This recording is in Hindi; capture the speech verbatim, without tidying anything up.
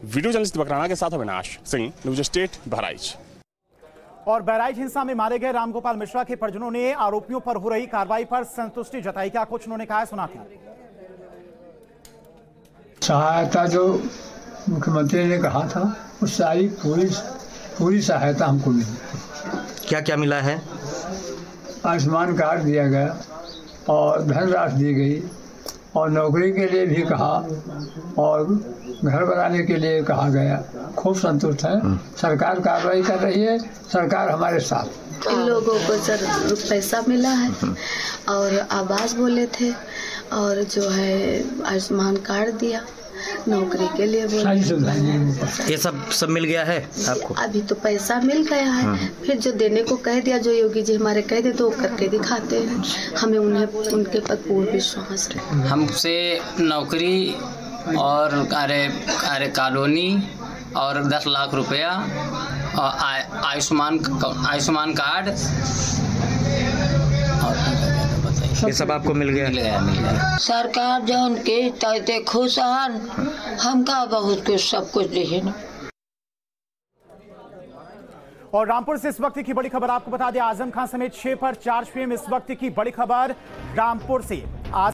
वीडियो जर्नलिस्ट बकराना के साथ अविनाश सिंह, न्यूज स्टेट, बहराइच। और बहराइच हिंसा में मारे गए रामगोपाल मिश्रा के परिजनों ने आरोपियों पर हो रही कार्रवाई पर संतुष्टि जताई। क्या कुछ उन्होंने कहा, सुनाते हैं। सहायता जो मुख्यमंत्री ने कहा था उस सारी पूरी पूरी सहायता हमको मिली। क्या क्या मिला है? आयुष्मान कार्ड दिया गया और धनराशि दी गई और नौकरी के लिए भी कहा और घर बनाने के लिए कहा गया। खूब संतुष्ट है। सरकार कार्रवाई कर रही है, सरकार हमारे साथ। इन लोगों को सर पैसा मिला है और आवास बोले थे और जो है आयुष्मान कार्ड दिया, नौकरी के लिए बोले। ये सब सब मिल गया है आपको? अभी तो पैसा मिल गया है, फिर जो देने को कह दिया, जो योगी जी हमारे कह दे तो वो करके दिखाते हैं। हमें उन्हें उनके पर पूर्ण विश्वास है। हमसे नौकरी और अरे अरे कॉलोनी और दस लाख रुपया और आयुष्मान आयुष्मान कार्ड ये सब आपको मिल गया? मिल गया, मिल गया। सरकार जो उनके तहते खुश हन, हमका बहुत कुछ सब कुछ दिए न। और रामपुर से इस वक्त की बड़ी खबर आपको बता दें, आजम खान समेत छह पर चार्ज फ्रेम। इस वक्त की बड़ी खबर रामपुर से।